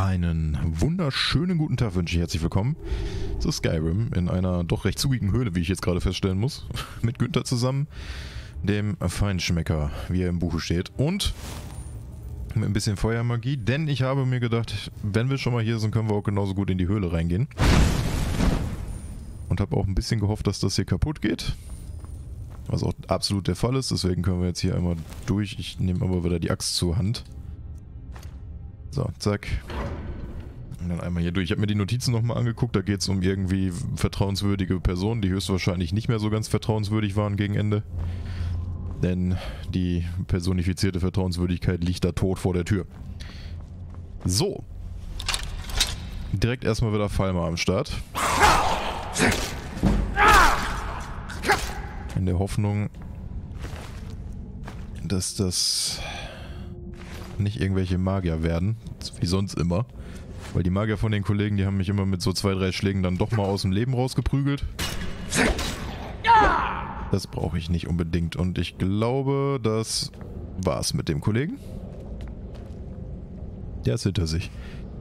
Einen wunderschönen guten Tag wünsche ich herzlich willkommen zu Skyrim in einer doch recht zugigen Höhle, wie ich jetzt gerade feststellen muss, mit Günther zusammen, dem Feinschmecker, wie er im Buche steht, und mit ein bisschen Feuermagie, denn ich habe mir gedacht, wenn wir schon mal hier sind, können wir auch genauso gut in die Höhle reingehen. Und habe auch ein bisschen gehofft, dass das hier kaputt geht, was auch absolut der Fall ist, deswegen können wir jetzt hier einmal durch. Ich nehme aber wieder die Axt zur Hand. So, zack. Und dann einmal hier durch. Ich habe mir die Notizen nochmal angeguckt. Da geht es um irgendwie vertrauenswürdige Personen, die höchstwahrscheinlich nicht mehr so ganz vertrauenswürdig waren gegen Ende. Denn die personifizierte Vertrauenswürdigkeit liegt da tot vor der Tür. So. Direkt erstmal wieder Falmer am Start. In der Hoffnung, dass das nicht irgendwelche Magier werden, wie sonst immer. Weil die Magier von den Kollegen, die haben mich immer mit so 2, 3 Schlägen dann doch mal aus dem Leben rausgeprügelt. Das brauche ich nicht unbedingt. Und ich glaube, das war's mit dem Kollegen. Der ist hinter sich.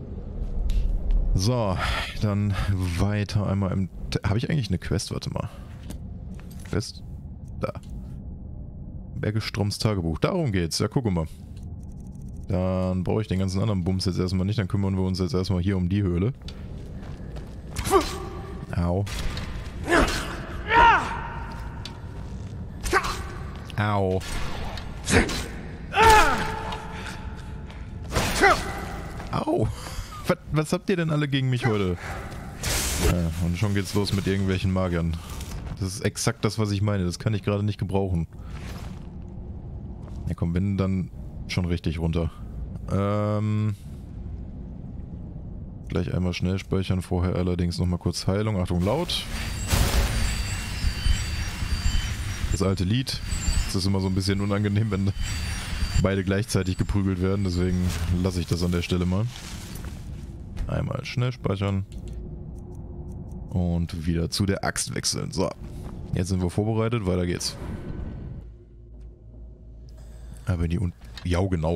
So, dann weiter einmal im... Habe ich eigentlich eine Quest? Warte mal. Quest? Da. Bergestroms Tagebuch. Darum geht's. Ja, guck mal. Dann brauche ich den ganzen anderen Bums jetzt erstmal nicht. Dann kümmern wir uns jetzt erstmal hier um die Höhle. Au. Au. Au. Was habt ihr denn alle gegen mich heute? Ja, und schon geht's los mit irgendwelchen Magiern. Das ist exakt das, was ich meine. Das kann ich gerade nicht gebrauchen. Ja komm, wenn dann schon richtig runter. Gleich einmal schnell speichern, vorher allerdings nochmal kurz Heilung. Achtung, laut. Das alte Lied. Es ist immer so ein bisschen unangenehm, wenn beide gleichzeitig geprügelt werden, deswegen lasse ich das an der Stelle mal. Einmal schnell speichern. Und wieder zu der Axt wechseln. So, jetzt sind wir vorbereitet, weiter geht's. Aber die ja, genau.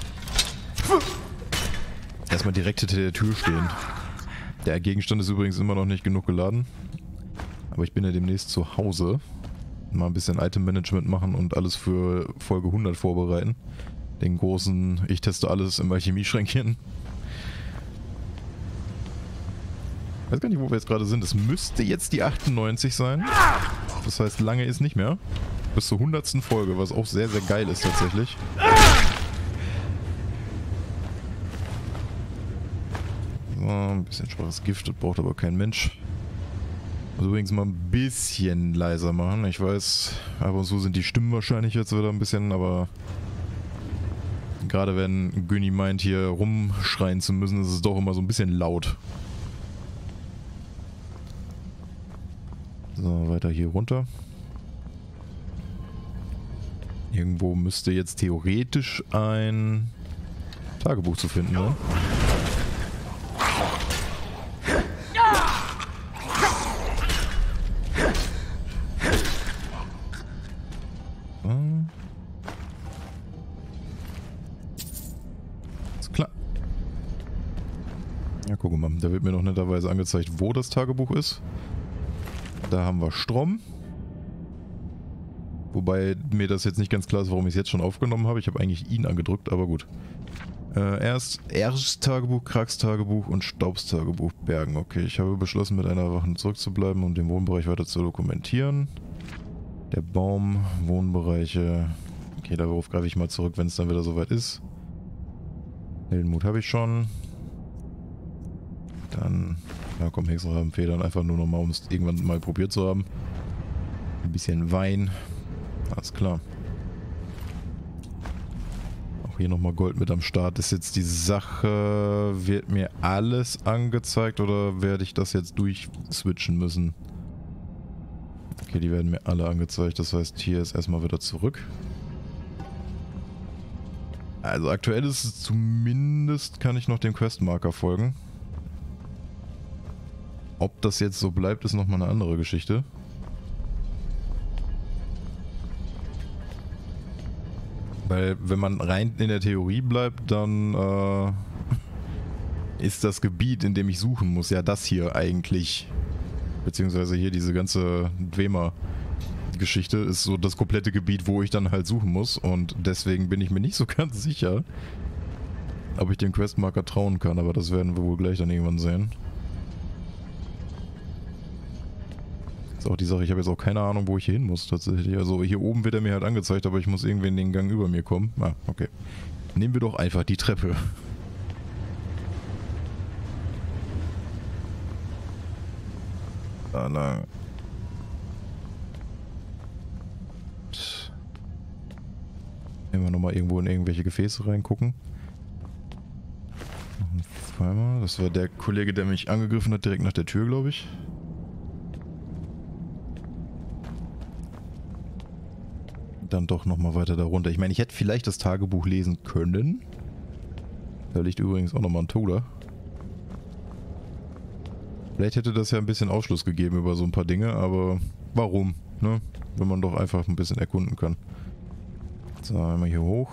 Erstmal direkt hinter der Tür stehen. Der Gegenstand ist übrigens immer noch nicht genug geladen. Aber ich bin ja demnächst zu Hause. Mal ein bisschen Item-Management machen und alles für Folge 100 vorbereiten. Den großen, ich teste alles im Alchemie-Schränkchen. Ich weiß gar nicht, wo wir jetzt gerade sind. Es müsste jetzt die 98 sein. Das heißt, lange ist nicht mehr. Bis zur 100. Folge, was auch sehr, sehr geil ist tatsächlich. So, ein bisschen schwaches Gift, das braucht aber kein Mensch. Also übrigens mal ein bisschen leiser machen. Ich weiß, ab und zu sind die Stimmen wahrscheinlich jetzt wieder ein bisschen, aber gerade wenn Günni meint, hier rumschreien zu müssen, ist es doch immer so ein bisschen laut. So, weiter hier runter. Irgendwo müsste jetzt theoretisch ein Tagebuch zu finden sein. Ist klar. Ja, guck mal, da wird mir noch netterweise angezeigt, wo das Tagebuch ist. Da haben wir Strom. Wobei mir das jetzt nicht ganz klar ist, warum ich es jetzt schon aufgenommen habe. Ich habe eigentlich ihn angedrückt, aber gut. Erst Tagebuch, Kraks Tagebuch und Staubs Tagebuch bergen. Okay, ich habe beschlossen, mit einer Wache zurückzubleiben, um den Wohnbereich weiter zu dokumentieren. Der Baum, Wohnbereiche. Okay, darauf greife ich mal zurück, wenn es dann wieder soweit ist. Heldenmut habe ich schon. Dann, ja komm, Hexenrabenfedern, einfach nur nochmal, um es irgendwann mal probiert zu haben. Ein bisschen Wein. Alles klar. Auch hier nochmal Gold mit am Start. Ist jetzt die Sache, wird mir alles angezeigt oder werde ich das jetzt durchswitchen müssen? Okay, die werden mir alle angezeigt. Das heißt, hier ist erstmal wieder zurück. Also aktuell ist es zumindest, kann ich noch dem Questmarker folgen. Ob das jetzt so bleibt, ist nochmal eine andere Geschichte. Weil wenn man rein in der Theorie bleibt, dann ist das Gebiet, in dem ich suchen muss, ja das hier eigentlich. Beziehungsweise hier diese ganze Dwemer-Geschichte ist so das komplette Gebiet, wo ich dann halt suchen muss. Und deswegen bin ich mir nicht so ganz sicher, ob ich dem Questmarker trauen kann. Aber das werden wir wohl gleich dann irgendwann sehen. Ist auch die Sache, ich habe jetzt auch keine Ahnung, wo ich hier hin muss tatsächlich. Also hier oben wird er mir halt angezeigt, aber ich muss irgendwie in den Gang über mir kommen. Ah, okay. Nehmen wir doch einfach die Treppe. Da lang. Nehmen wir nochmal irgendwo in irgendwelche Gefäße reingucken. Zweimal. Das war der Kollege, der mich angegriffen hat, direkt nach der Tür, glaube ich. Dann doch nochmal weiter darunter. Ich meine, ich hätte vielleicht das Tagebuch lesen können. Da liegt übrigens auch nochmal ein Toder. Vielleicht hätte das ja ein bisschen Aufschluss gegeben über so ein paar Dinge, aber warum, ne? Wenn man doch einfach ein bisschen erkunden kann. So, einmal hier hoch.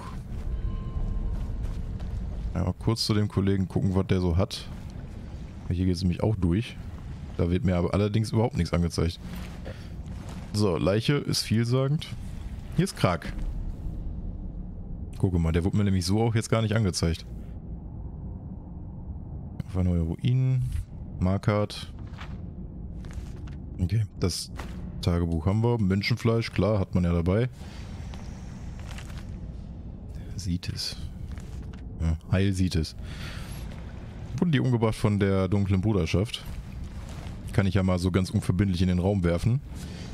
Ja, kurz zu dem Kollegen gucken, was der so hat. Hier geht es nämlich auch durch. Da wird mir aber allerdings überhaupt nichts angezeigt. So, Leiche ist vielsagend. Hier ist Krak. Gucke mal, der wurde mir nämlich so auch jetzt gar nicht angezeigt. Auf eine neue Ruinen. Markart. Okay, das Tagebuch haben wir. Menschenfleisch, klar, hat man ja dabei. Sieht es. Ja, Heil sieht es. Wurden die umgebracht von der dunklen Bruderschaft. Kann ich ja mal so ganz unverbindlich in den Raum werfen.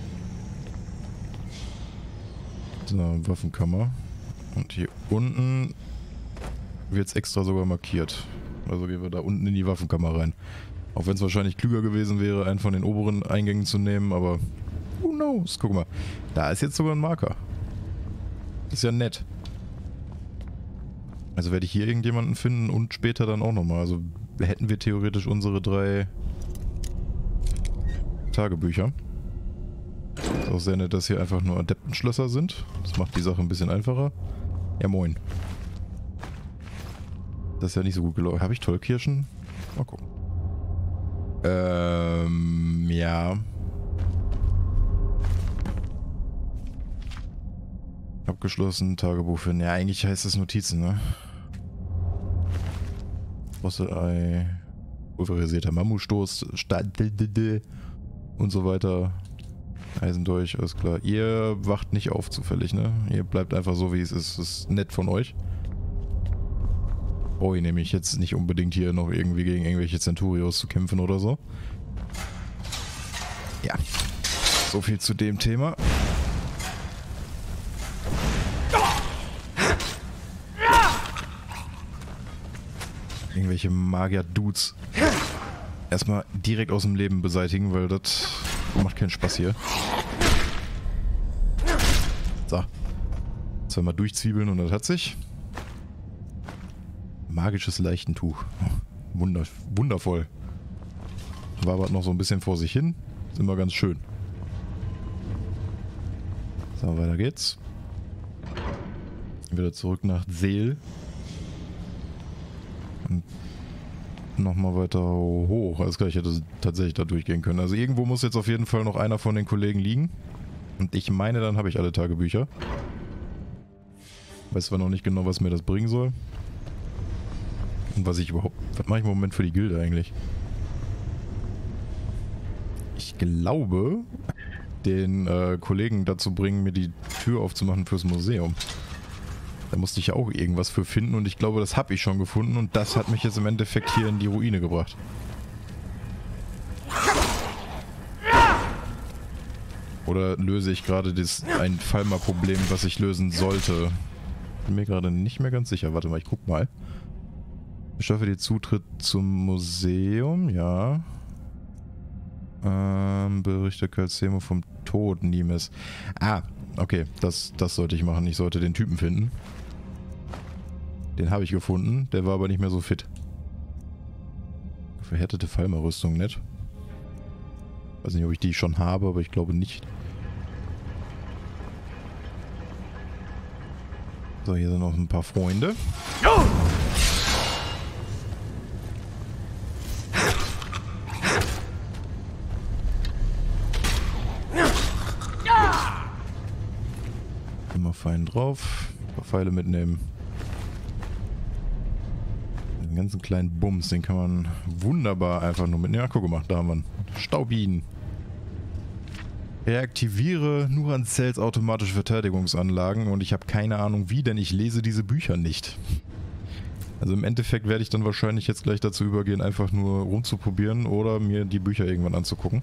So, Waffenkammer. Und hier unten wird es extra sogar markiert. Also gehen wir da unten in die Waffenkammer rein. Auch wenn es wahrscheinlich klüger gewesen wäre, einen von den oberen Eingängen zu nehmen, aber who knows? Guck mal, da ist jetzt sogar ein Marker. Das ist ja nett. Also werde ich hier irgendjemanden finden und später dann auch nochmal. Also hätten wir theoretisch unsere 3 Tagebücher. Ist auch sehr nett, dass hier einfach nur Adeptenschlösser sind. Das macht die Sache ein bisschen einfacher. Ja, moin. Das ist ja nicht so gut gelaufen. Habe ich Tollkirschen? Mal gucken. Ja. Abgeschlossen, Tagebuch finden. Ja, eigentlich heißt das Notizen, ne? Rosselei, pulverisierter Mammutstoß, und so weiter. Eisendolch, alles klar. Ihr wacht nicht auf zufällig, ne? Ihr bleibt einfach so, wie es ist. Das ist nett von euch. Brauche ich nämlich jetzt nicht unbedingt hier noch irgendwie gegen irgendwelche Centurios zu kämpfen oder so. Ja. So viel zu dem Thema. Irgendwelche Magier-Dudes erstmal direkt aus dem Leben beseitigen, weil das macht keinen Spaß hier. So. Zweimal durchzwiebeln und das hat sich. Magisches Leichentuch. Wundervoll. Wabert noch so ein bisschen vor sich hin. Ist immer ganz schön. So, weiter geht's. Wieder zurück nach Seel. Und nochmal weiter hoch. Alles klar, ich hätte tatsächlich da durchgehen können. Also irgendwo muss jetzt auf jeden Fall noch einer von den Kollegen liegen. Und ich meine, dann habe ich alle Tagebücher. Weiß zwar noch nicht genau, was mir das bringen soll. Und was mache ich im Moment für die Gilde eigentlich? Ich glaube, den Kollegen dazu bringen, mir die Tür aufzumachen fürs Museum. Da musste ich ja auch irgendwas für finden und ich glaube, das habe ich schon gefunden und das hat mich jetzt im Endeffekt hier in die Ruine gebracht. Oder löse ich gerade ein Falmer-Problem, was ich lösen sollte? Bin mir gerade nicht mehr ganz sicher. Warte mal, ich guck mal. Verschaffe dir Zutritt zum Museum, ja. Berichte Calcemo vom Tod Nimes. Ah, okay, das sollte ich machen. Ich sollte den Typen finden. Den habe ich gefunden, der war aber nicht mehr so fit. Verhärtete Falmer-Rüstung, nett. Weiß nicht, ob ich die schon habe, aber ich glaube nicht. So, hier sind noch ein paar Freunde. einen drauf. Ein paar Pfeile mitnehmen. Den ganzen kleinen Bums, den kann man wunderbar einfach nur mitnehmen. Ja, guck mal, da haben wir einen Staubin. Reaktiviere nur an Cells automatische Verteidigungsanlagen und ich habe keine Ahnung wie, denn ich lese diese Bücher nicht. Also im Endeffekt werde ich dann wahrscheinlich jetzt gleich dazu übergehen, einfach nur rumzuprobieren oder mir die Bücher irgendwann anzugucken.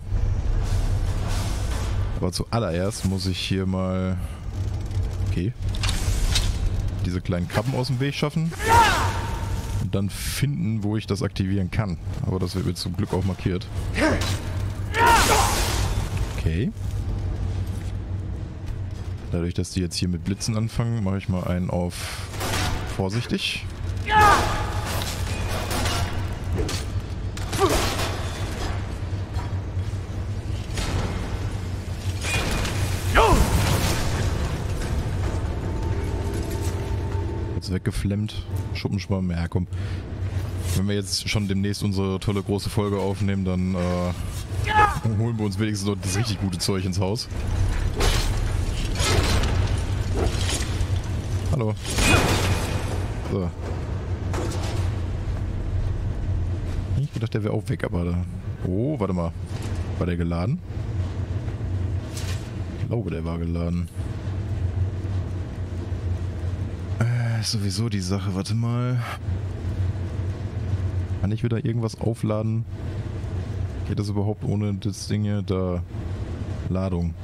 Aber zuallererst muss ich hier mal... Okay. Diese kleinen Krabben aus dem Weg schaffen. Und dann finden, wo ich das aktivieren kann. Aber das wird mir zum Glück auch markiert. Okay. Dadurch, dass die jetzt hier mit Blitzen anfangen, mache ich mal einen auf vorsichtig. Jetzt weggeflemmt. Schuppenschwamm. Ja, komm. Wenn wir jetzt schon demnächst unsere tolle große Folge aufnehmen, dann holen wir uns wenigstens noch das richtig gute Zeug ins Haus. Hallo. So. Ich dachte, der wäre auch weg, aber da... Oh, warte mal. War der geladen? Ich glaube, der war geladen. Ist sowieso die Sache. Warte mal. Kann ich wieder irgendwas aufladen? Geht das überhaupt ohne das Ding hier? Da. Ladung.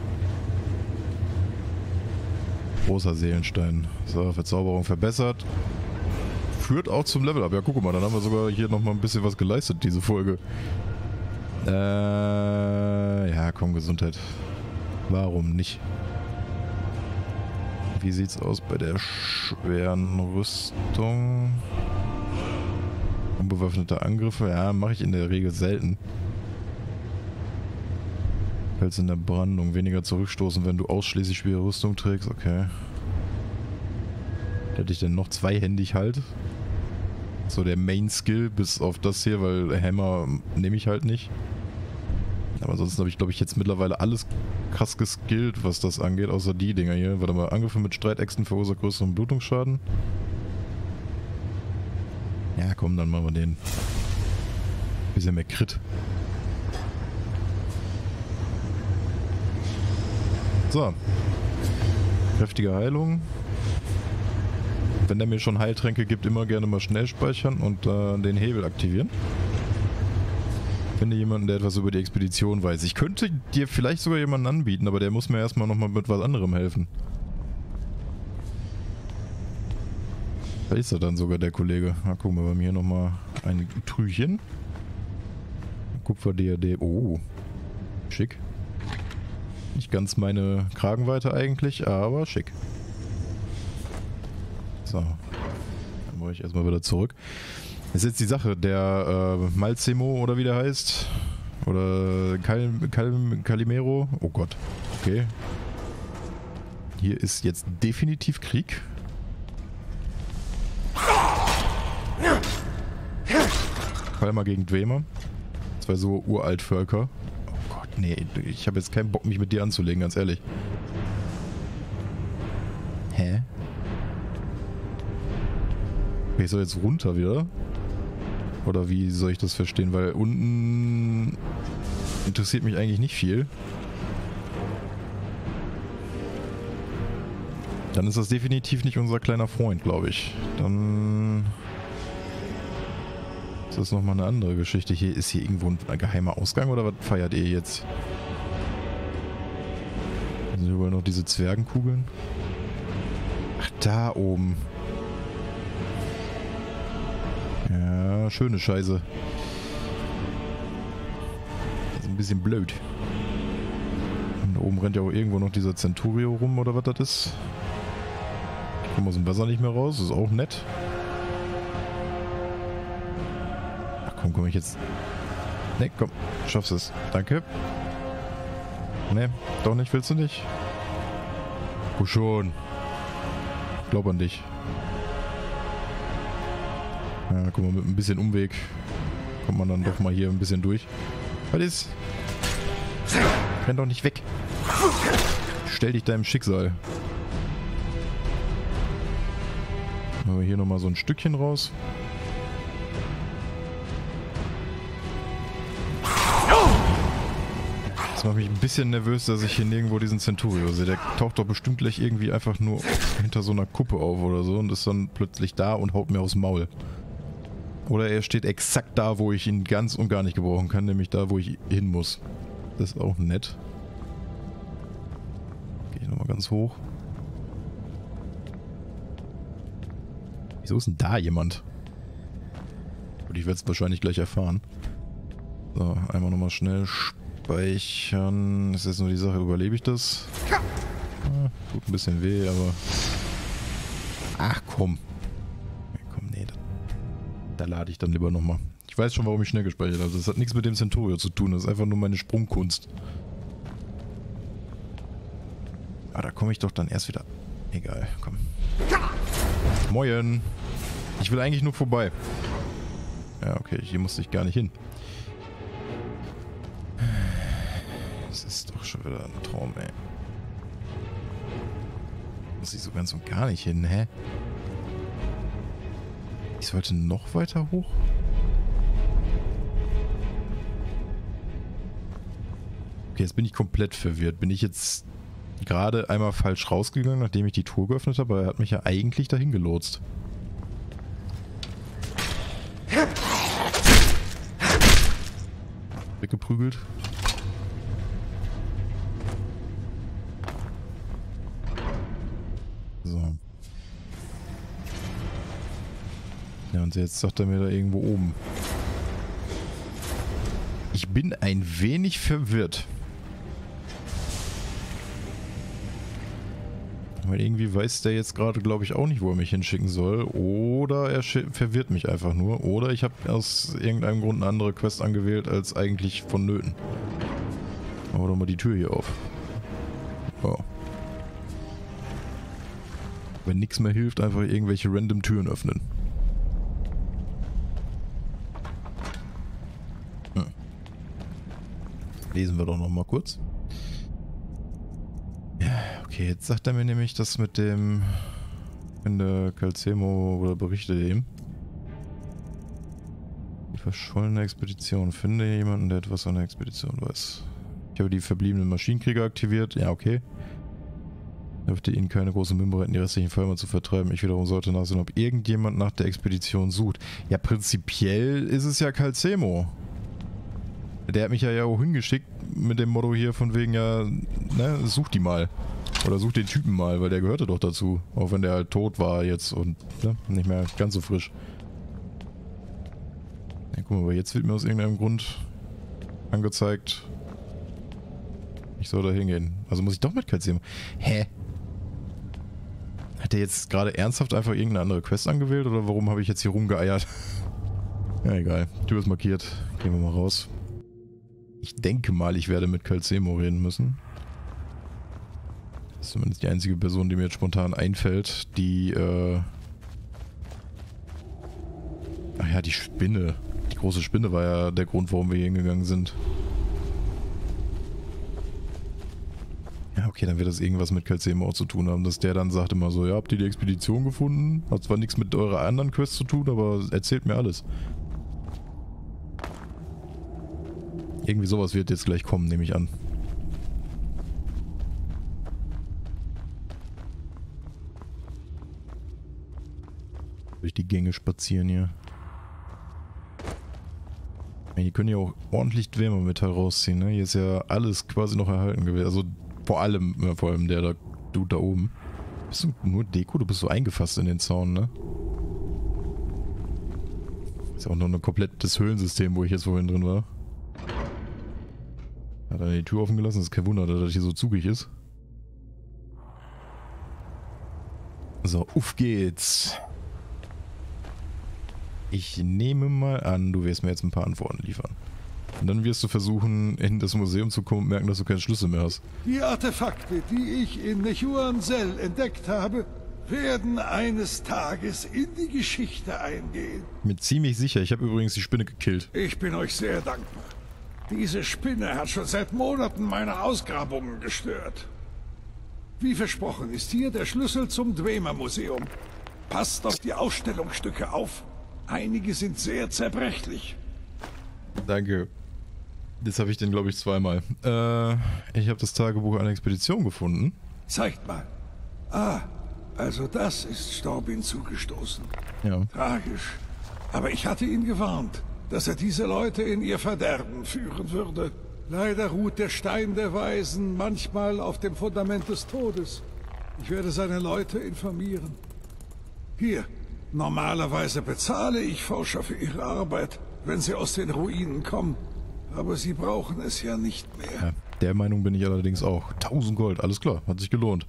Großer Seelenstein. So, Verzauberung verbessert. Führt auch zum Level-Up. Ja, guck mal, dann haben wir sogar hier nochmal ein bisschen was geleistet, diese Folge. Ja, komm, Gesundheit. Warum nicht? Wie sieht's aus bei der schweren Rüstung? Unbewaffnete Angriffe? Ja, mache ich in der Regel selten. Fällt in der Brandung. Weniger zurückstoßen, wenn du ausschließlich schwere Rüstung trägst. Okay. Hätte ich denn noch zweihändig halt? So der Main-Skill, bis auf das hier, weil Hammer nehme ich halt nicht. Aber ansonsten habe ich, glaube ich, jetzt mittlerweile alles krass geskillt, was das angeht, außer die Dinger hier. Warte mal, Angriffe mit Streitäxten verursacht größeren Blutungsschaden. Ja, komm, dann machen wir den. Bisschen mehr Crit. So. Kräftige Heilung. Wenn der mir schon Heiltränke gibt, immer gerne mal schnell speichern und den Hebel aktivieren. Finde jemanden, der etwas über die Expedition weiß. Ich könnte dir vielleicht sogar jemanden anbieten, aber der muss mir erstmal nochmal mit was anderem helfen. Da ist er dann sogar, der Kollege. Na, gucken wir bei mir nochmal ein Trüchen. Kupferdiadem. Oh. Schick. Nicht ganz meine Kragenweite eigentlich, aber schick. So. Dann mache ich erstmal wieder zurück. Das ist jetzt die Sache, der Malzemo oder wie der heißt. Oder Calimero. Oh Gott. Okay. Hier ist jetzt definitiv Krieg. Kalmar gegen Dwemer. Zwei so Uraltvölker. Oh Gott, nee. Ich habe jetzt keinen Bock, mich mit dir anzulegen, ganz ehrlich. Hä? Okay, ich soll jetzt runter wieder. Oder wie soll ich das verstehen? Weil unten interessiert mich eigentlich nicht viel. Dann ist das definitiv nicht unser kleiner Freund, glaube ich. Dann ist das nochmal eine andere Geschichte. Hier ist hier irgendwo ein geheimer Ausgang oder was feiert ihr jetzt? Sind hier überall noch diese Zwergenkugeln? Ach, da oben. Ja, schöne Scheiße. Das ist ein bisschen blöd. Und da oben rennt ja auch irgendwo noch dieser Centurio rum oder was das ist. Ich komme aus dem Wasser nicht mehr raus, das ist auch nett. Ach komm, komm ich jetzt... Ne, komm, schaffst es. Danke. Ne, doch nicht, willst du nicht? Oh schon. Ich glaube an dich. Ja, guck mal, mit ein bisschen Umweg kommt man dann doch mal hier ein bisschen durch. Was ist? Renn doch nicht weg. Stell dich deinem Schicksal. Machen wir hier nochmal so ein Stückchen raus. Das macht mich ein bisschen nervös, dass ich hier nirgendwo diesen Centurio sehe. Der taucht doch bestimmt gleich irgendwie einfach nur hinter so einer Kuppe auf oder so und ist dann plötzlich da und haut mir aufs Maul. Oder er steht exakt da, wo ich ihn ganz und gar nicht gebrauchen kann, nämlich da, wo ich hin muss. Das ist auch nett. Gehe ich nochmal ganz hoch. Wieso ist denn da jemand? Und ich werde es wahrscheinlich gleich erfahren. So, einmal nochmal schnell speichern. Ist jetzt nur die Sache, überlebe ich das? Ja, tut ein bisschen weh, aber... Ach komm. Komm, nee. Da lade ich dann lieber nochmal. Ich weiß schon, warum ich schnell gespeichert habe. Das hat nichts mit dem Centurio zu tun. Das ist einfach nur meine Sprungkunst. Ah, da komme ich doch dann erst wieder... Egal, komm. Moin. Ich will eigentlich nur vorbei. Ja, okay, hier musste ich gar nicht hin. Das ist doch schon wieder ein Traum, ey. Muss ich so ganz und gar nicht hin, hä? Ich sollte noch weiter hoch? Okay, jetzt bin ich komplett verwirrt. Bin ich jetzt gerade einmal falsch rausgegangen, nachdem ich die Tour geöffnet habe? Aber er hat mich ja eigentlich dahin gelotst. Weggeprügelt. So. Ja, und jetzt sagt er mir da irgendwo oben. Ich bin ein wenig verwirrt. Weil irgendwie weiß der jetzt gerade, glaube ich, auch nicht, wo er mich hinschicken soll. Oder er verwirrt mich einfach nur. Oder ich habe aus irgendeinem Grund eine andere Quest angewählt, als eigentlich vonnöten. Machen wir doch mal die Tür hier auf. Oh. Wenn nichts mehr hilft, einfach irgendwelche random Türen öffnen. Hm. Lesen wir doch noch mal kurz. Okay, jetzt sagt er mir nämlich, das mit dem... Finde Calcemo oder berichte dem. Die verschollene Expedition. Finde jemanden, der etwas an der Expedition weiß. Ich habe die verbliebenen Maschinenkrieger aktiviert. Ja, okay. Dürfte ihnen keine große Mühe bereiten, die restlichen Völker zu vertreiben. Ich wiederum sollte nachsehen, ob irgendjemand nach der Expedition sucht. Ja, prinzipiell ist es ja Calcemo. Der hat mich ja auch hingeschickt mit dem Motto hier von wegen, ja, ne, such die mal. Oder such den Typen mal, weil der gehörte doch dazu. Auch wenn der halt tot war jetzt und ne, nicht mehr ganz so frisch. Ja, guck mal, aber jetzt wird mir aus irgendeinem Grund angezeigt, ich soll da hingehen. Also muss ich doch mit Calcemo. Hä? Hat der jetzt gerade ernsthaft einfach irgendeine andere Quest angewählt oder warum habe ich jetzt hier rumgeeiert? Ja, egal. Tür ist markiert. Gehen wir mal raus. Ich denke mal, ich werde mit Calcemo reden müssen. Das ist zumindest die einzige Person, die mir jetzt spontan einfällt, die, ach ja, die Spinne. Die große Spinne war ja der Grund, warum wir hier hingegangen sind. Ja, okay, dann wird das irgendwas mit Calcemo auch zu tun haben, dass der dann sagt immer so, ja, habt ihr die Expedition gefunden? Hat zwar nichts mit eurer anderen Quest zu tun, aber erzählt mir alles. Irgendwie sowas wird jetzt gleich kommen, nehme ich an. Durch die Gänge spazieren hier. Ja, die können ja auch ordentlich Wärmemetall rausziehen, ne? Hier ist ja alles quasi noch erhalten gewesen. Also vor allem der Dude da oben. Bist du nur Deko? Du bist so eingefasst in den Zaun, ne? Ist ja auch noch ein komplettes Höhlensystem, wo ich jetzt vorhin drin war. Hat er die Tür offen gelassen? Das ist kein Wunder, dass das hier so zugig ist. So, auf geht's. Ich nehme mal an, du wirst mir jetzt ein paar Antworten liefern. Und dann wirst du versuchen, in das Museum zu kommen und merken, dass du keinen Schlüssel mehr hast. Die Artefakte, die ich in Nechuan-Sel entdeckt habe, werden eines Tages in die Geschichte eingehen. Bin ziemlich sicher. Ich habe übrigens die Spinne gekillt. Ich bin euch sehr dankbar. Diese Spinne hat schon seit Monaten meine Ausgrabungen gestört. Wie versprochen ist hier der Schlüssel zum Dwemer-Museum. Passt auf die Ausstellungsstücke auf. Einige sind sehr zerbrechlich. Danke. Das habe ich denn, glaube ich, zweimal. Ich habe das Tagebuch einer Expedition gefunden. Zeigt mal. Ah, also das ist Storbin zugestoßen. Ja. Tragisch. Aber ich hatte ihn gewarnt, dass er diese Leute in ihr Verderben führen würde. Leider ruht der Stein der Weisen manchmal auf dem Fundament des Todes. Ich werde seine Leute informieren. Hier, normalerweise bezahle ich Forscher für ihre Arbeit, wenn sie aus den Ruinen kommen. Aber sie brauchen es ja nicht mehr. Ja, der Meinung bin ich allerdings auch. 1000 Gold, alles klar, hat sich gelohnt.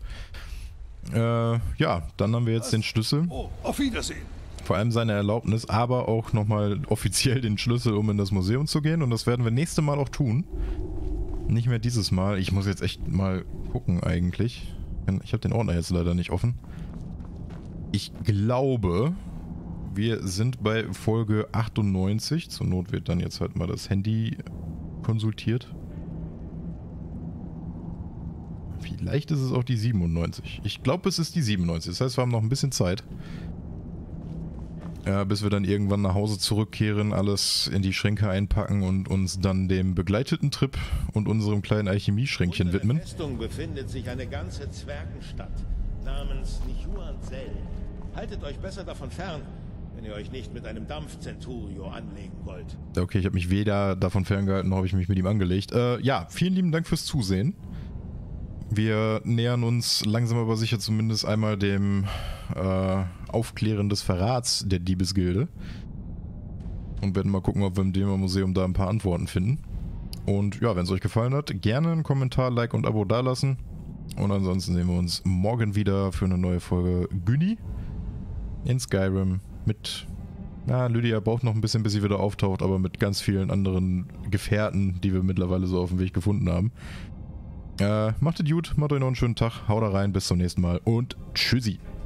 Ja, dann haben wir jetzt den Schlüssel. Oh, auf Wiedersehen. Vor allem seine Erlaubnis, aber auch nochmal offiziell den Schlüssel, um in das Museum zu gehen. Und das werden wir nächstes Mal auch tun. Nicht mehr dieses Mal. Ich muss jetzt echt mal gucken eigentlich. Ich habe den Ordner jetzt leider nicht offen. Ich glaube, wir sind bei Folge 98. Zur Not wird dann jetzt halt mal das Handy konsultiert. Vielleicht ist es auch die 97. Ich glaube, es ist die 97. Das heißt, wir haben noch ein bisschen Zeit. Ja, bis wir dann irgendwann nach Hause zurückkehren, alles in die Schränke einpacken und uns dann dem begleiteten Trip und unserem kleinen Alchemieschränkchen widmen. In der Festung befindet sich eine ganze Zwergenstadt namens Nichuan-Sel. Haltet euch besser davon fern, wenn ihr euch nicht mit einem Dampfzenturio anlegen wollt. Okay, ich habe mich weder davon ferngehalten, noch habe ich mich mit ihm angelegt. Ja, vielen lieben Dank fürs Zusehen. Wir nähern uns langsam aber sicher zumindest einmal dem Aufklären des Verrats der Diebesgilde. Und werden mal gucken, ob wir im Dämon-Museum da ein paar Antworten finden. Und ja, wenn es euch gefallen hat, gerne einen Kommentar, Like und Abo dalassen. Und ansonsten sehen wir uns morgen wieder für eine neue Folge Günni in Skyrim mit... Na, Lydia braucht noch ein bisschen, bis sie wieder auftaucht, aber mit ganz vielen anderen Gefährten, die wir mittlerweile so auf dem Weg gefunden haben. Macht es gut, macht euch noch einen schönen Tag, haut da rein, bis zum nächsten Mal und tschüssi.